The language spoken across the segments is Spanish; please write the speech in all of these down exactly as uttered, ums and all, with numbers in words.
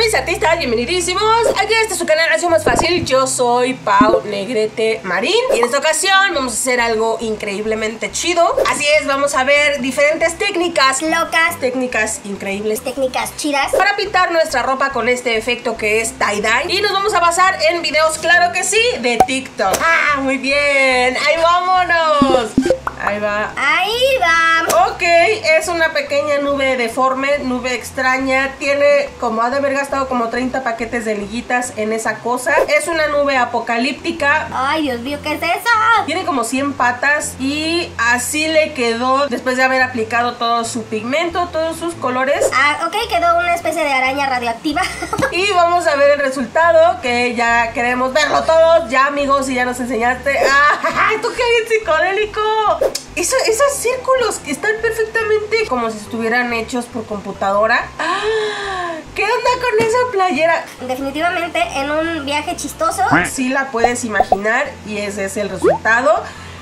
mis artistas, bienvenidísimos. Aquí este es su canal Así Más Fácil. Yo soy Pau Negrete Marín y en esta ocasión vamos a hacer algo increíblemente chido. Así es, vamos a ver diferentes técnicas locas, técnicas increíbles, técnicas chidas para pintar nuestra ropa con este efecto que es tie-dye. Y nos vamos a basar en videos, claro que sí, de TikTok. Ah, muy bien, ahí vámonos. Ahí va. Ahí va. Ok, es una pequeña nube deforme, nube extraña. Tiene como ha de haber gastado como treinta paquetes de liguitas en esa cosa. Es una nube apocalíptica. Ay, Dios mío, ¿qué es eso? Tiene como cien patas y así le quedó después de haber aplicado todo su pigmento, todos sus colores. Ah, ok, quedó una especie de araña radioactiva. Y vamos a ver el resultado, que ya queremos verlo todos. Ya, amigos, y ya nos enseñaste. ¡Ah! ¡Tú qué bien psicodélico! Eso, esos círculos están perfectamente como si estuvieran hechos por computadora. ¡Ah! ¿Qué onda con esa playera? Definitivamente en un viaje chistoso. Sí la puedes imaginar y ese es el resultado.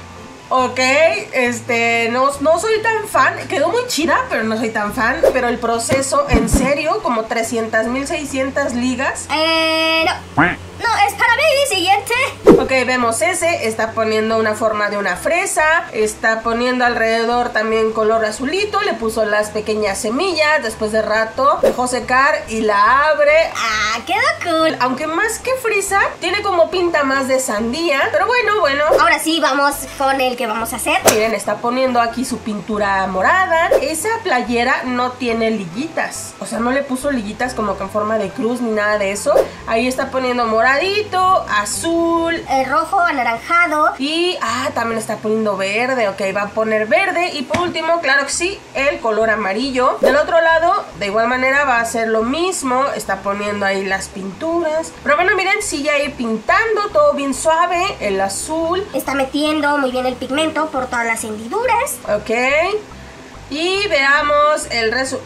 Ok, este, no, no soy tan fan, quedó muy chida, pero no soy tan fan. Pero el proceso, en serio, como trescientas mil seiscientas ligas. Eh, no. No, es para mí, siguiente. Ok, vemos ese, está poniendo una forma de una fresa, está poniendo alrededor también color azulito, le puso las pequeñas semillas, después de rato dejó secar y la abre. Ah, quedó cool. Aunque más que fresa, tiene como pinta más de sandía, pero bueno, bueno. Ahora sí, vamos con el que vamos a hacer. Miren, está poniendo aquí su pintura morada. Esa playera no tiene liguitas, o sea, no le puso liguitas como que en forma de cruz ni nada de eso. Ahí está poniendo moradito, azul, el rojo, anaranjado. Y, ah, también está poniendo verde. Ok, va a poner verde. Y por último, claro que sí, el color amarillo. Del otro lado, de igual manera, va a hacer lo mismo. Está poniendo ahí las pinturas. Pero bueno, miren, sigue ahí pintando, todo bien suave. El azul. Está metiendo muy bien el pigmento por todas las hendiduras. Ok. Y veamos el resultado.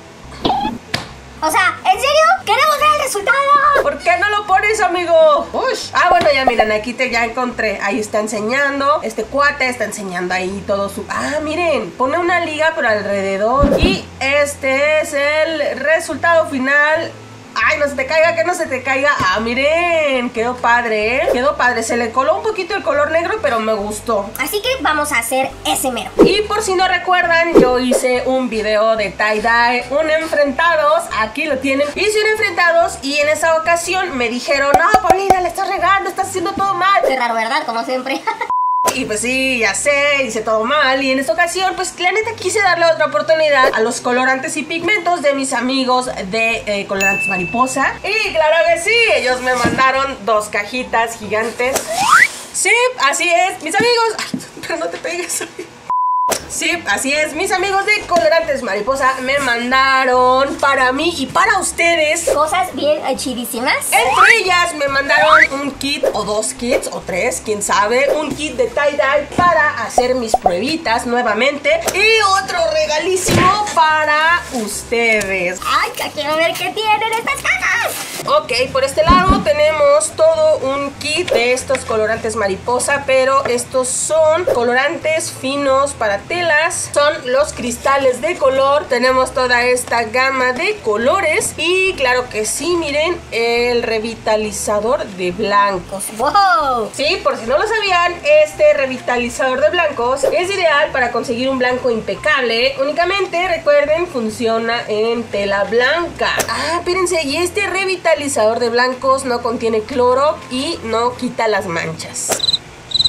O sea, ¿en serio? ¡Queremos ver el resultado! ¿Por qué no lo pones, amigo? Ush. Ah, bueno, ya miren, aquí te ya encontré. Ahí está enseñando. Este cuate está enseñando ahí todo su... Ah, miren, pone una liga pero alrededor. Y este es el resultado final. Ay, no se te caiga, que no se te caiga. Ah, miren, quedó padre, ¿eh? Quedó padre, se le coló un poquito el color negro, pero me gustó. Así que vamos a hacer ese mero. Y por si no recuerdan, yo hice un video de tie-dye, un enfrentados, aquí lo tienen. Hice un enfrentados y en esa ocasión me dijeron: no, Paulina, le estás regando, estás haciendo todo mal. Qué raro, ¿verdad? Como siempre. Y pues sí, ya sé, hice todo mal. Y en esta ocasión, pues la neta quise darle otra oportunidad a los colorantes y pigmentos de mis amigos de eh, Colorantes Mariposa. Y claro que sí, ellos me mandaron dos cajitas gigantes. Sí, así es, mis amigos. Ay, pero no te pegues. Sí, así es, mis amigos de Colorantes Mariposa me mandaron para mí y para ustedes cosas bien chidísimas. Entre ellas me mandaron un kit o dos kits o tres, quién sabe. Un kit de tie-dye para hacer mis pruebitas nuevamente. Y otro regalísimo para ustedes. Ay, ya quiero ver qué tienen estas cajas. Ok, por este lado tenemos todo un kit de estos colorantes mariposa, pero estos son colorantes finos para telas, son los cristales de color. Tenemos toda esta gama de colores y claro que sí, miren, el revitalizador de blancos. ¡Wow! Sí, por si no lo sabían, este revitalizador de blancos es ideal para conseguir un blanco impecable. Únicamente, recuerden, funciona en tela blanca. Ah, espérense, y este revitalizador de blancos no contiene cloro y no quita las manchas.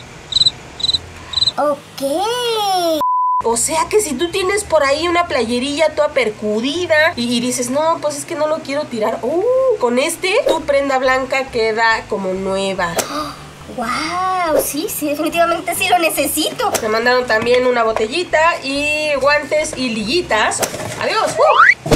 Ok. O sea que si tú tienes por ahí una playerilla toda percudida y, y dices, no, pues es que no lo quiero tirar. Uh, con este, tu prenda blanca queda como nueva. ¡Wow! Sí, sí, definitivamente sí lo necesito. Me mandaron también una botellita y guantes y liguitas. ¡Adiós! ¡Uh!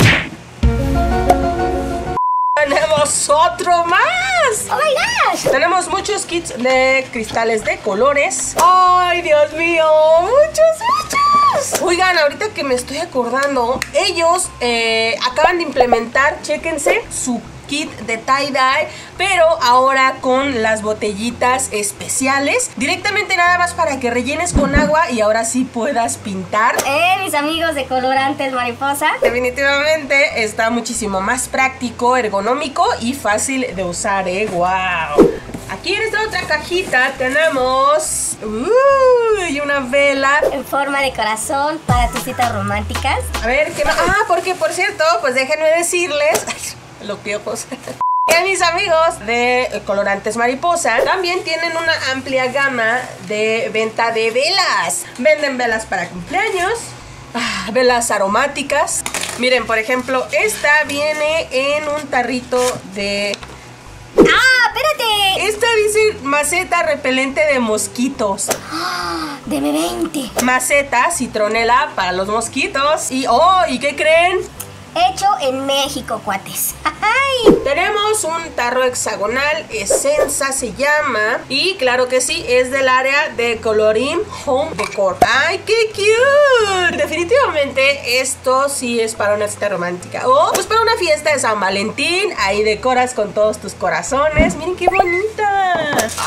¡Tenemos otro más! ¡Oh, my gosh! Tenemos muchos kits de cristales de colores. ¡Ay, Dios mío! ¡Muchos, muchos! Oigan, ahorita que me estoy acordando, ellos eh, acaban de implementar, chéquense, su kit de tie-dye, pero ahora con las botellitas especiales, directamente nada más para que rellenes con agua y ahora sí puedas pintar. Eh, mis amigos de Colorantes Mariposa. Definitivamente está muchísimo más práctico, ergonómico y fácil de usar, eh, wow. Aquí en esta otra cajita tenemos uh, y una vela en forma de corazón para tus citas románticas. A ver, ¿qué más? Ah, porque por cierto, pues déjenme decirles, ay, los piojos, que mis amigos de Colorantes Mariposa también tienen una amplia gama de venta de velas. Venden velas para cumpleaños, ah, velas aromáticas. Miren, por ejemplo, esta viene en un tarrito de... ¡Ah, espérate! Esta dice maceta repelente de mosquitos. ¡Ah! Deme veinte. Maceta citronela para los mosquitos. Y, oh, ¿y qué creen? Hecho en México, cuates. ¡Ay! Tenemos un tarro hexagonal, Essenza se llama. Y claro que sí, es del área de Colorim Home Decor. ¡Ay, qué cute! Definitivamente esto sí es para una cita romántica. O pues para una fiesta de San Valentín. Ahí decoras con todos tus corazones. ¡Miren qué bonita!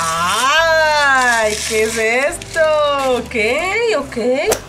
¡Ay! ¿Qué es esto? Ok, ok.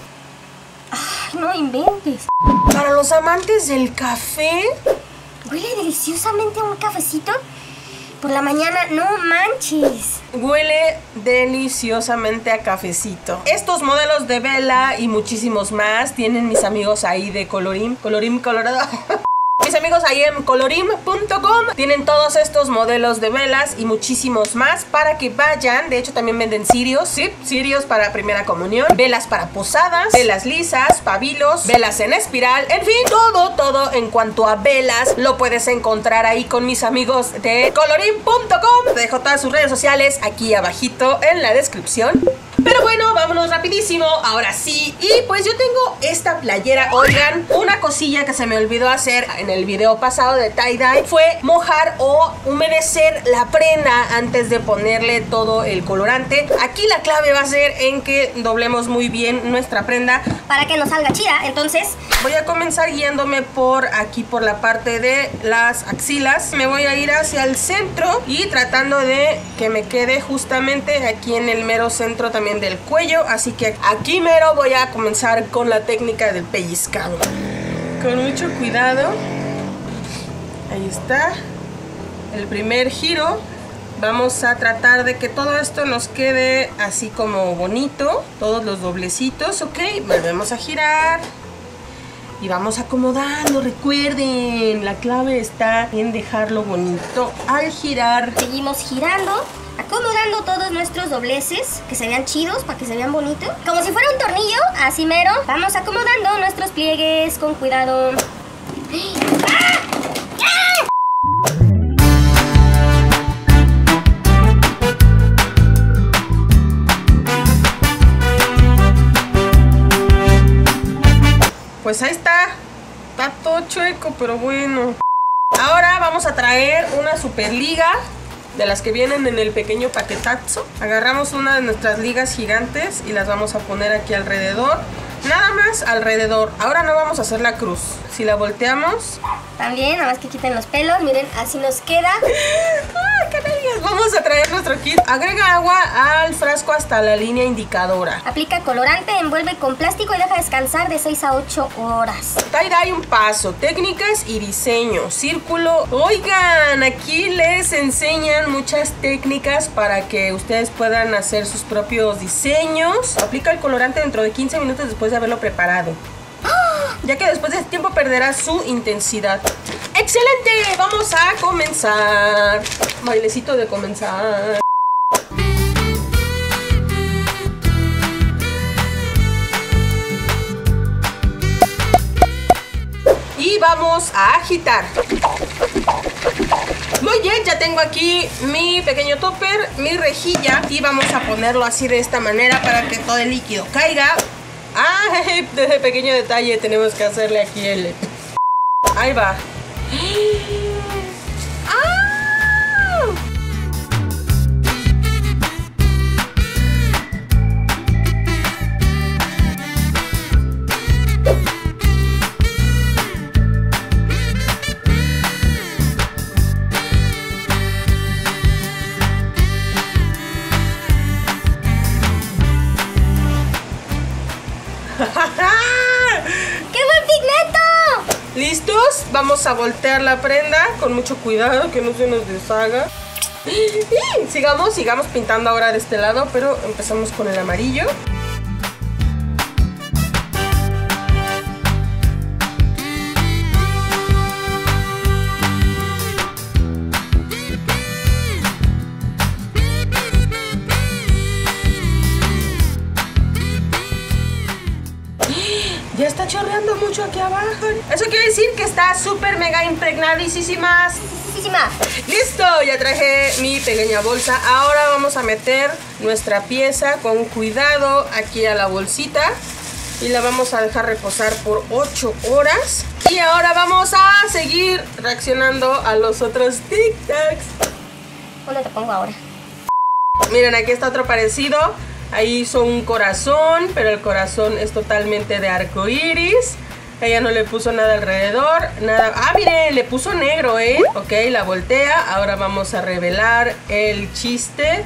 Ay, no inventes. Para los amantes del café. Huele deliciosamente a un cafecito por la mañana, no manches. Huele deliciosamente a cafecito. Estos modelos de vela y muchísimos más tienen mis amigos ahí de Colorim, Colorim Colorado. Mis amigos ahí en colorim punto com tienen todos estos modelos de velas y muchísimos más para que vayan. De hecho también venden cirios, sí, cirios para primera comunión, velas para posadas, velas lisas, pabilos, velas en espiral, en fin, todo, todo en cuanto a velas lo puedes encontrar ahí con mis amigos de colorim punto com. Te dejo todas sus redes sociales aquí abajito en la descripción. Pero bueno, vámonos rapidísimo, ahora sí. Y pues yo tengo esta playera. Oigan, una cosilla que se me olvidó hacer en el video pasado de tie-dye fue mojar o humedecer la prenda antes de ponerle todo el colorante. Aquí la clave va a ser en que doblemos muy bien nuestra prenda para que nos salga chida. Entonces voy a comenzar guiándome por aquí, por la parte de las axilas. Me voy a ir hacia el centro y tratando de que me quede justamente aquí en el mero centro también del cuello, así que aquí mero voy a comenzar con la técnica del pellizcado con mucho cuidado. Ahí está el primer giro. Vamos a tratar de que todo esto nos quede así como bonito, todos los doblecitos. Ok, volvemos a girar y vamos acomodando. Recuerden, la clave está en dejarlo bonito al girar. Seguimos girando, acomodando todos nuestros dobleces, que se vean chidos, para que se vean bonitos. Como si fuera un tornillo, así mero. Vamos acomodando nuestros pliegues con cuidado. ¡Ah! ¡Ah! Pues ahí está. Está todo chueco, pero bueno. Ahora vamos a traer una super liga de las que vienen en el pequeño paquetazo. Agarramos una de nuestras ligas gigantes y las vamos a poner aquí alrededor. Nada más alrededor. Ahora no vamos a hacer la cruz. Si la volteamos... También, nada más que quiten los pelos. Miren, así nos queda. ¡Ay, qué bellas! Vamos a traer nuestro kit. Agrega agua al frasco hasta la línea indicadora. Aplica colorante, envuelve con plástico y deja descansar de seis a ocho horas. Tie-dye un paso, técnicas y diseño. Círculo. Oigan, aquí les enseñan muchas técnicas para que ustedes puedan hacer sus propios diseños. Aplica el colorante dentro de quince minutos después de haberlo preparado, ya que después de ese tiempo perderá su intensidad. ¡Excelente! Vamos a comenzar. Bailecito de comenzar. Y vamos a agitar. Muy bien, ya tengo aquí mi pequeño topper, mi rejilla, y vamos a ponerlo así de esta manera para que todo el líquido caiga. Ah, desde pequeño detalle tenemos que hacerle aquí el... Ahí va. ¡Ah! vamos a voltear la prenda con mucho cuidado, que no se nos deshaga. Y sigamos, sigamos pintando ahora de este lado, pero empezamos con el amarillo. Ya está chorreando mucho aquí abajo. Eso quiere decir que está súper mega impregnadísima. Listo, ya traje mi pequeña bolsa. Ahora vamos a meter nuestra pieza con cuidado aquí a la bolsita y la vamos a dejar reposar por ocho horas. Y ahora vamos a seguir reaccionando a los otros tic-tacs. ¿Dónde te pongo ahora? Miren, aquí está otro parecido. Ahí hizo un corazón, pero el corazón es totalmente de arco iris. Ella no le puso nada alrededor, nada. Ah, miren, le puso negro, ¿eh? Ok, la voltea. Ahora vamos a revelar el chiste.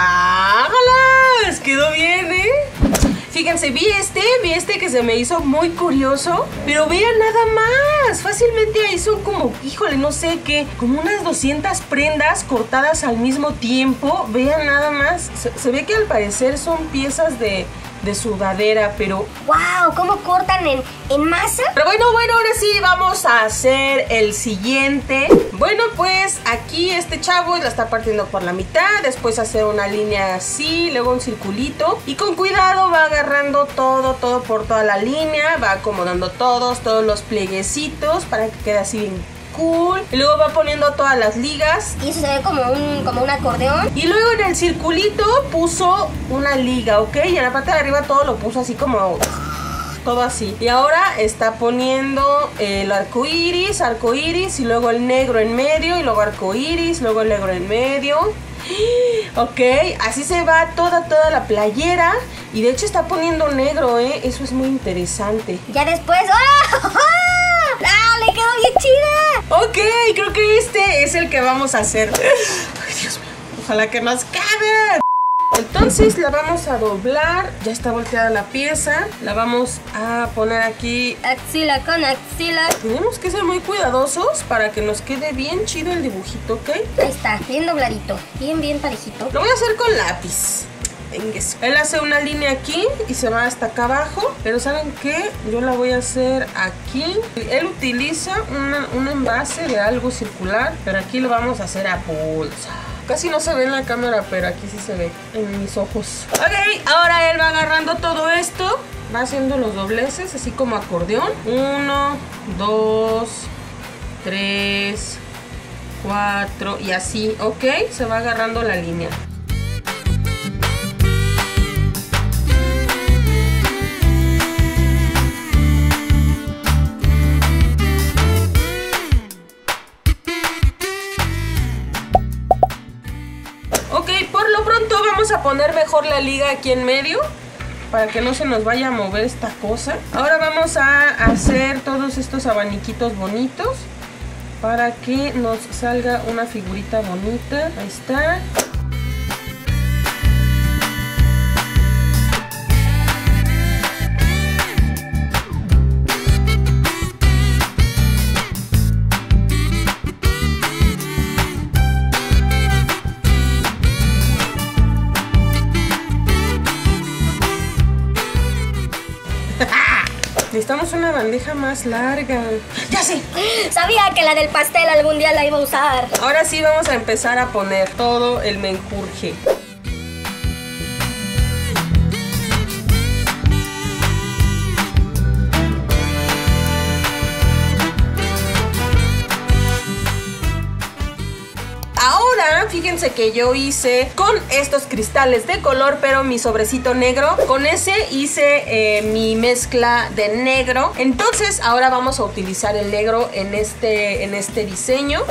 ¡Ájalas! Quedó bien, ¿eh? Fíjense, vi este, vi este que se me hizo muy curioso. Pero vean nada más. Fácilmente ahí son como, híjole, no sé qué, como unas doscientas prendas cortadas al mismo tiempo. Vean nada más. Se, se ve que al parecer son piezas de... de sudadera, pero... ¡Wow! ¿Cómo cortan en, en masa? Pero bueno, bueno, ahora sí vamos a hacer el siguiente. Bueno, pues aquí este chavo la está partiendo por la mitad. Después hacer una línea así, luego un circulito. Y con cuidado va agarrando todo, todo por toda la línea. Va acomodando todos, todos los plieguecitos para que quede así bien cool. Y luego va poniendo todas las ligas. Y eso se ve como un, como un acordeón. Y luego en el circulito puso una liga, ¿ok? Y en la parte de arriba todo lo puso así como... todo así. Y ahora está poniendo el arco iris, arco iris, y luego el negro en medio, y luego arco iris, luego el negro en medio. Ok, así se va toda, toda la playera. Y de hecho está poniendo negro, ¿eh? Eso es muy interesante. Ya después... ¡Oh! ¡Ah! ¡Le quedó bien chida! Ok, creo que este es el que vamos a hacer. Ay, Dios mío, ojalá que nos quede. Entonces la vamos a doblar. Ya está volteada la pieza. La vamos a poner aquí. Axila con axila. Tenemos que ser muy cuidadosos para que nos quede bien chido el dibujito, ¿ok? Ahí está, bien dobladito. Bien, bien parejito. Lo voy a hacer con lápiz. Él hace una línea aquí y se va hasta acá abajo. Pero ¿saben qué? Yo la voy a hacer aquí. Él utiliza una, un envase de algo circular, pero aquí lo vamos a hacer a bolsa. Casi no se ve en la cámara, pero aquí sí se ve en mis ojos. Ok, ahora él va agarrando todo esto. Va haciendo los dobleces, así como acordeón. Uno, dos, tres, cuatro y así, ok. Se va agarrando la línea. Vamos a poner mejor la liga aquí en medio para que no se nos vaya a mover esta cosa. Ahora vamos a hacer todos estos abaniquitos bonitos para que nos salga una figurita bonita. Ahí está. Necesitamos una bandeja más larga. ¡Ya sé! Sabía que la del pastel algún día la iba a usar. Ahora sí vamos a empezar a poner todo el menjurje. Ahora, fíjense que yo hice con estos cristales de color, pero mi sobrecito negro, con ese hice eh, mi mezcla de negro. Entonces, ahora vamos a utilizar el negro en este, en este diseño.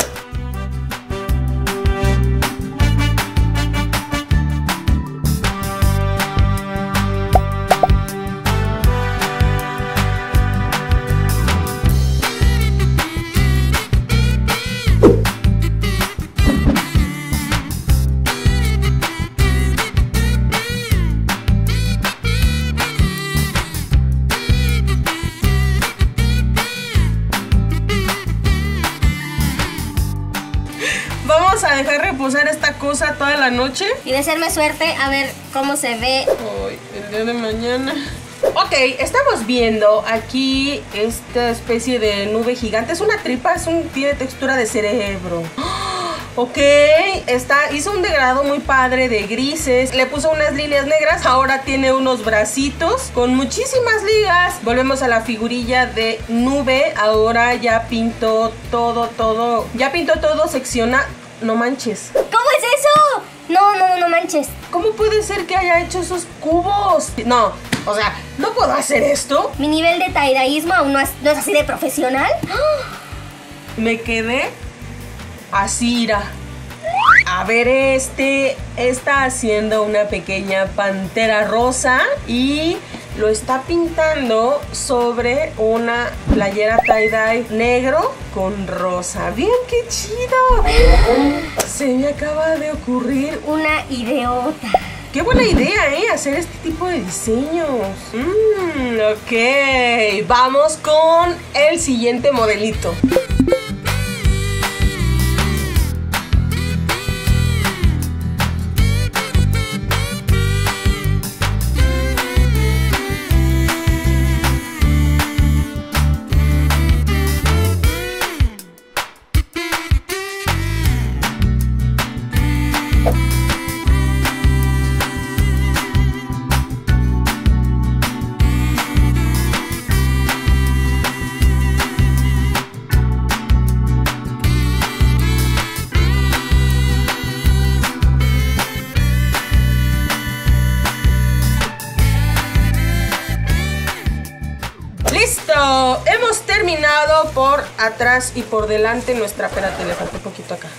dejar reposar esta cosa toda la noche. Y desearme suerte a ver cómo se ve. Ay, el día de mañana. Ok, estamos viendo aquí esta especie de nube gigante. Es una tripa, es un, tiene textura de cerebro. Ok, está, hizo un degradado muy padre de grises. Le puso unas líneas negras. Ahora tiene unos bracitos con muchísimas ligas. Volvemos a la figurilla de nube. Ahora ya pintó todo, todo. Ya pintó todo secciona. No manches. ¿Cómo es eso? No, no, no manches. ¿Cómo puede ser que haya hecho esos cubos? No, o sea, no puedo hacer esto. Mi nivel de taidaísmo aún no es, no es así de profesional. Me quedé así, ira. A ver, este está haciendo una pequeña pantera rosa y lo está pintando sobre una playera tie-dye negro con rosa. ¡Bien, qué chido! Se me acaba de ocurrir una idiota. ¡Qué buena idea, eh! Hacer este tipo de diseños. Mm, ok, vamos con el siguiente modelito. ¡Listo! Hemos terminado por atrás y por delante nuestra... Espérate, le falta un poquito acá.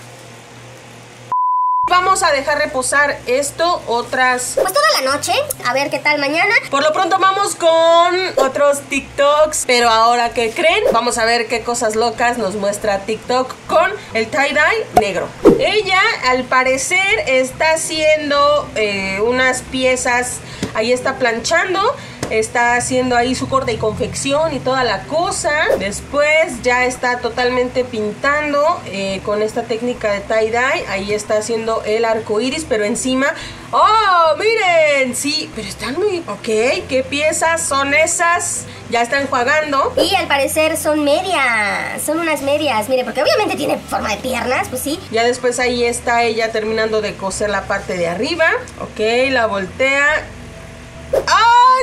Vamos a dejar reposar esto otras... Pues toda la noche, a ver qué tal mañana. Por lo pronto vamos con otros TikToks. Pero ahora, ¿qué creen? Vamos a ver qué cosas locas nos muestra TikTok con el tie-dye negro. Ella, al parecer, está haciendo eh, unas piezas. Ahí está planchando. Está haciendo ahí su corte y confección y toda la cosa. Después ya está totalmente pintando eh, con esta técnica de tie-dye. Ahí está haciendo el arco iris, pero encima... ¡Oh, miren! Sí, pero están muy... Ok, ¿qué piezas son esas? Ya está enjuagando. Y al parecer son medias. Son unas medias, mire, porque obviamente tiene forma de piernas, pues sí. Ya después ahí está ella terminando de coser la parte de arriba. Ok, la voltea. ¡Ah,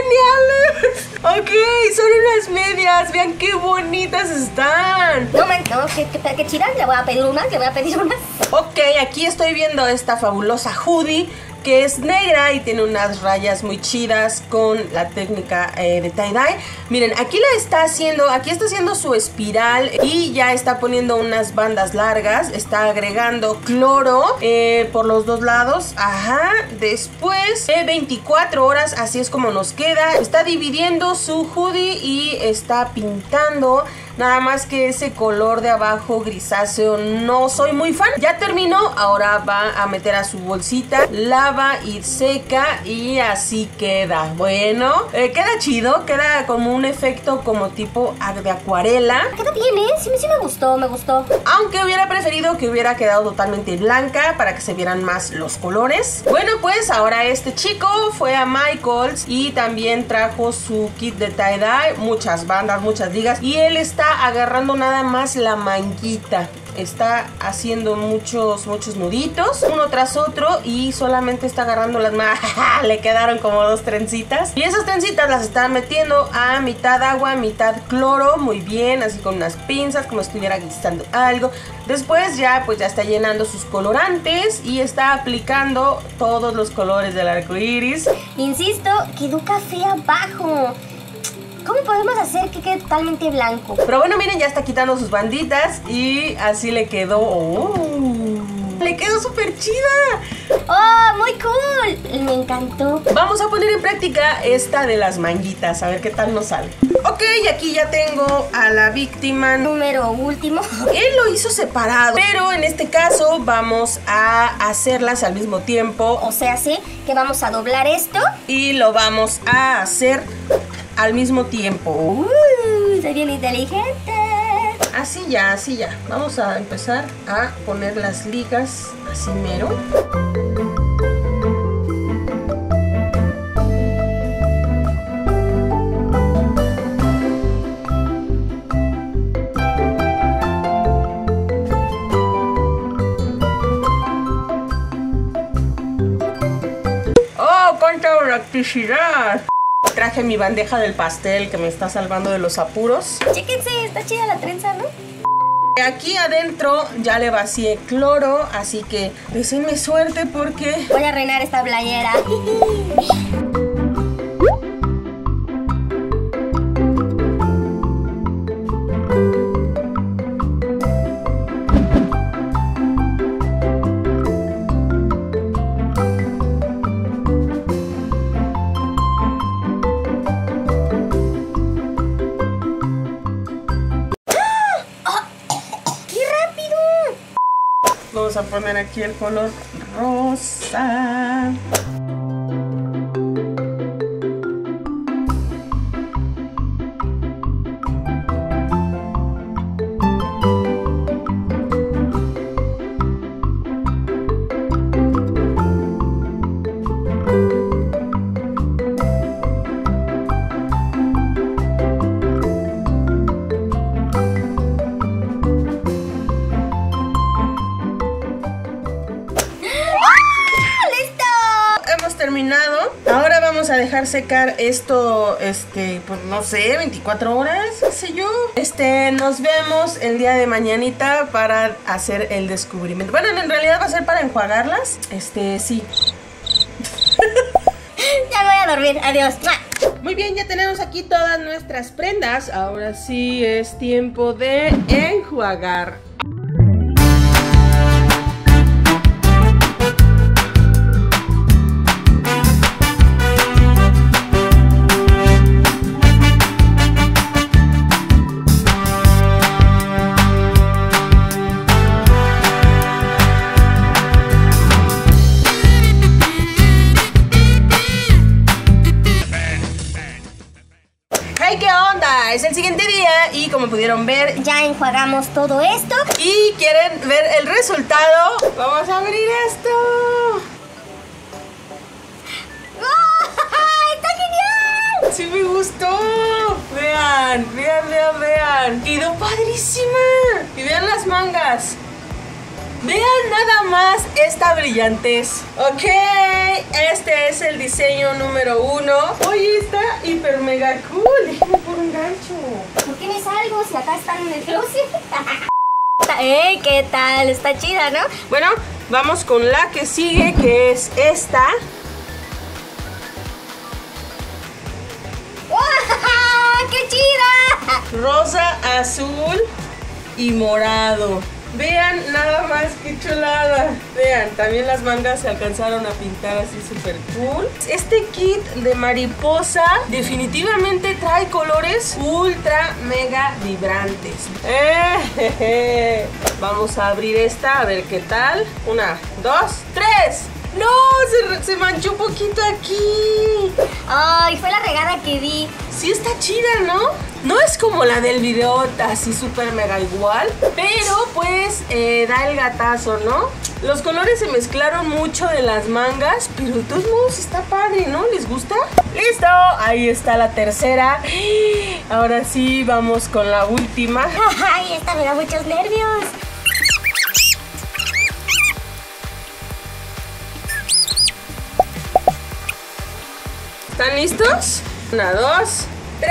está genial! Ok, son unas medias. Vean qué bonitas están. No, man, no, qué, qué, qué chidas. Le voy a pedir unas, le voy a pedir unas. Ok, aquí estoy viendo esta fabulosa hoodie que es negra y tiene unas rayas muy chidas con la técnica eh, de tie-dye. Miren, aquí la está haciendo, aquí está haciendo su espiral y ya está poniendo unas bandas largas. Está agregando cloro eh, por los dos lados. Ajá, después de veinticuatro horas, así es como nos queda. Está dividiendo su hoodie y está pintando. Nada más que ese color de abajo grisáceo no soy muy fan. Ya terminó, ahora va a meter a su bolsita, lava y seca y así queda. Bueno, eh, queda chido, queda como un efecto como tipo de acuarela. Queda bien, ¿eh? Sí, sí me gustó, me gustó. Aunque hubiera preferido que hubiera quedado totalmente blanca para que se vieran más los colores. Bueno, pues ahora este chico fue a Michaels y también trajo su kit de tie-dye, muchas bandas, muchas ligas, y él está agarrando nada más la manguita. Está haciendo muchos, muchos nuditos, uno tras otro, y solamente está agarrando las manos. Le quedaron como dos trencitas. Y esas trencitas las está metiendo a mitad agua, mitad cloro. Muy bien, así con unas pinzas, como si estuviera guisando algo. Después ya, pues ya está llenando sus colorantes y está aplicando todos los colores del arco iris. Insisto, quedó café abajo. ¿Cómo podemos hacer que quede totalmente blanco? Pero bueno, miren, ya está quitando sus banditas y así le quedó. ¡Oh! ¡Le quedó súper chida! ¡Oh, muy cool! Me encantó. Vamos a poner en práctica esta de las manguitas, a ver qué tal nos sale. Ok, aquí ya tengo a la víctima número último. Él lo hizo separado, pero en este caso vamos a hacerlas al mismo tiempo. O sea, sí, que vamos a doblar esto y lo vamos a hacer al mismo tiempo. Uh, soy bien inteligente. Así ya, así ya. Vamos a empezar a poner las ligas así mero. ¡Oh, cuánta practicidad! Traje mi bandeja del pastel que me está salvando de los apuros. Chéquense, está chida la trenza, ¿no? Aquí adentro ya le vacié cloro, así que deseenme suerte porque... voy a reinar esta playera. Vamos a poner aquí el color rosa. Terminado. Ahora vamos a dejar secar esto, este, pues no sé, veinticuatro horas, qué sé yo. Este, nos vemos el día de mañanita para hacer el descubrimiento. Bueno, en realidad va a ser para enjuagarlas. Este, sí. Ya me voy a dormir, adiós. Muy bien, ya tenemos aquí todas nuestras prendas. Ahora sí es tiempo de enjuagar. ¿Qué onda? Es el siguiente día y como pudieron ver ya enjuagamos todo esto. Y quieren ver el resultado. Vamos a abrir esto. ¡Oh! ¡Está genial! Sí me gustó. Vean, vean, vean, vean. Quedó padrísima. Y vean las mangas. Vean nada más esta brillantez. Ok, este es el diseño número uno. Oye, está hiper mega cool. Déjame por un gancho. ¿Por qué me salgo si acá están en el closet? ¡Ey! ¿Qué tal? Está chida, ¿no? Bueno, vamos con la que sigue, que es esta. ¡Wow! ¡Qué chida! Rosa, azul y morado. Vean nada más que chulada. Vean, también las mangas se alcanzaron a pintar así súper cool. Este kit de mariposa definitivamente trae colores ultra mega vibrantes. Eh, jeje. Vamos a abrir esta a ver qué tal. Una, dos, tres. ¡No! Se, se manchó un poquito aquí. Ay, fue la regada que di. Sí está chida, ¿no? No es como la del video así súper mega igual, pero pues eh, da el gatazo, ¿no? Los colores se mezclaron mucho de las mangas, pero de todos modos está padre, ¿no? ¿Les gusta? ¡Listo! Ahí está la tercera. Ahora sí, vamos con la última. Ay, esta me da muchos nervios. ¿Están listos? Una, dos,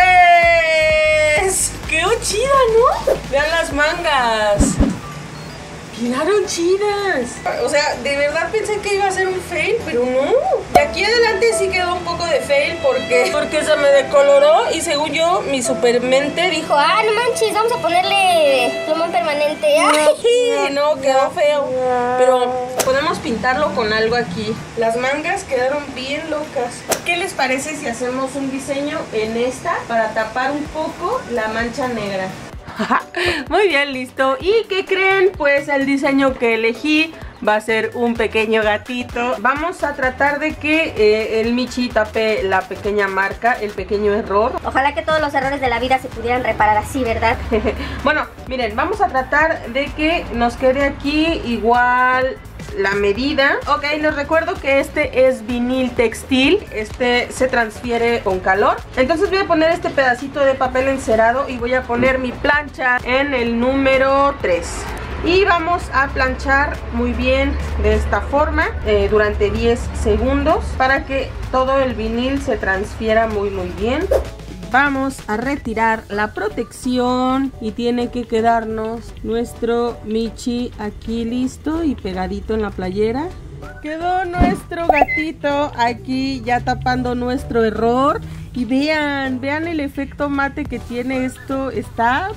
tres. ¡Quedó chida, ¿no? Vean las mangas. Quedaron chidas. O sea, de verdad pensé que iba a ser un fail, pero no. De aquí adelante sí quedó un poco de fail porque, porque se me decoloró y según yo, mi supermente dijo, ah, no manches, vamos a ponerle plumón permanente. Ay, no, quedó feo. Pero podemos pintarlo con algo aquí. Las mangas quedaron bien locas. ¿Qué les parece si hacemos un diseño en esta para tapar un poco la mancha negra? Muy bien, listo. ¿Y qué creen? Pues el diseño que elegí va a ser un pequeño gatito. Vamos a tratar de que eh, el Michi tape la pequeña marca, el pequeño error. Ojalá que todos los errores de la vida se pudieran reparar así, ¿verdad? Bueno, miren, vamos a tratar de que nos quede aquí igual la medida. Ok, les recuerdo que este es vinil textil. Este se transfiere con calor. Entonces voy a poner este pedacito de papel encerado y voy a poner mi plancha en el número tres. Y vamos a planchar muy bien de esta forma eh, durante diez segundos para que todo el vinil se transfiera muy muy bien. Vamos a retirar la protección y tiene que quedarnos nuestro Michi aquí listo y pegadito en la playera. Quedó nuestro gatito aquí ya tapando nuestro error. Y vean, vean el efecto mate que tiene esto, está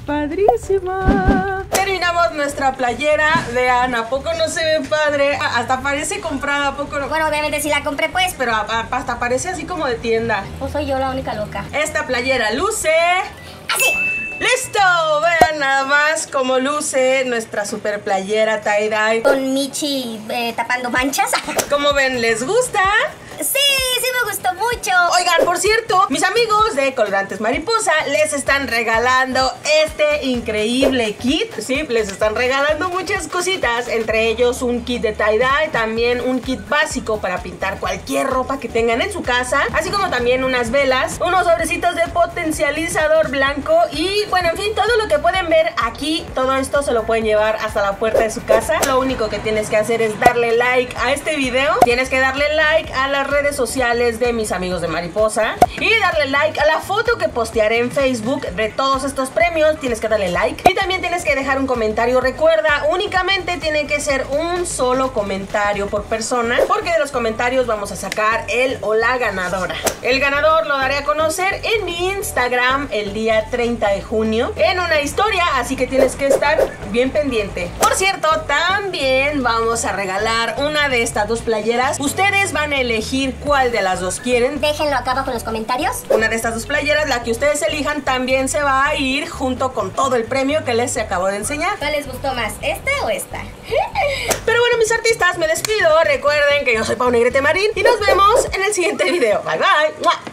padrísima. Terminamos nuestra playera, vean, ¿a poco no se ve padre? Hasta parece comprada, ¿a poco no? Bueno, obviamente si la compré pues, pero hasta parece así como de tienda. ¿O soy yo la única loca? Esta playera luce así. ¡Listo! Vean nada más cómo luce nuestra super playera tie-dye. Con Michi eh, tapando manchas. ¿Cómo ven? ¿Les gusta? Sí, sí me gustó mucho. Oigan, por cierto, mis amigos de Colorantes Mariposa les están regalando este increíble kit. Sí, les están regalando muchas cositas, entre ellos un kit de tie-dye, también un kit básico para pintar cualquier ropa que tengan en su casa, así como también unas velas, unos sobrecitos de potencializador blanco y bueno, en fin, todo lo que pueden ver aquí, todo esto se lo pueden llevar hasta la puerta de su casa. Lo único que tienes que hacer es darle like a este video, tienes que darle like a las redes sociales de mis amigos de Mariposa y darle like a la foto que postearé en Facebook de todos estos premios. Tienes que darle like y también tienes que dejar un comentario. Recuerda, únicamente tiene que ser un solo comentario por persona, porque de los comentarios vamos a sacar el o la ganadora. El ganador lo daré a conocer en mi Instagram el día treinta de junio en una historia, así que tienes que estar bien pendiente. Por cierto, también vamos a regalar una de estas dos playeras. Ustedes van a elegir cuál de las dos quieren. Déjenlo acá abajo en los comentarios. Una de estas dos playeras, la que ustedes elijan, también se va a ir junto con todo el premio que les acabo de enseñar. ¿Cuál les gustó más, esta o esta? Pero bueno, mis artistas, me despido. Recuerden que yo soy Pau Negrete Marín y nos vemos en el siguiente video. Bye bye. ¡Mua!